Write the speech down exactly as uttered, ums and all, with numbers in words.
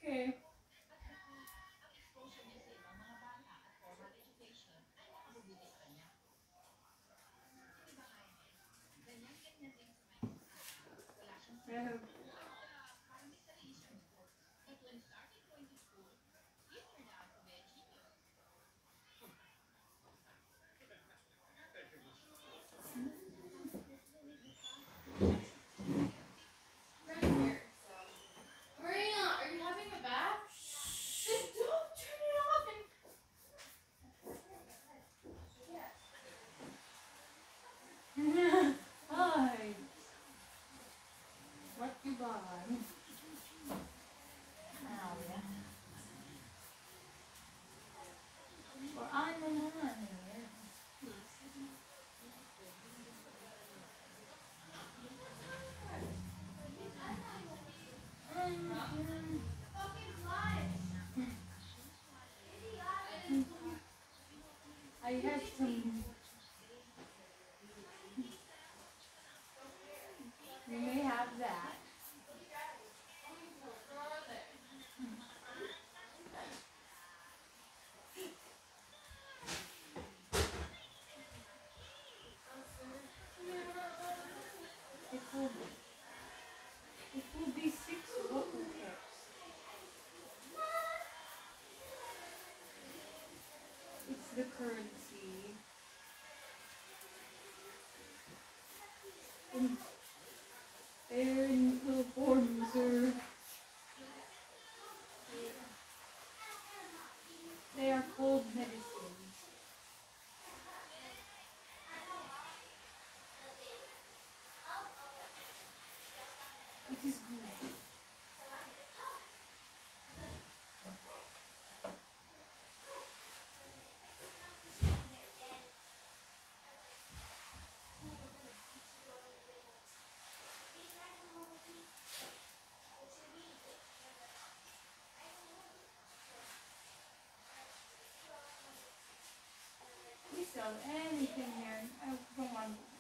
Okay. I have Marina, are you having a bath? Just don't turn it off and Hi. What you buy? Ow, yeah. Or ano naman eh. I have some. You may have that. It will. It will be six bottle caps. It's the currency. And they're in little forms or they are cold medicines. It is good. We sell anything here. I don't want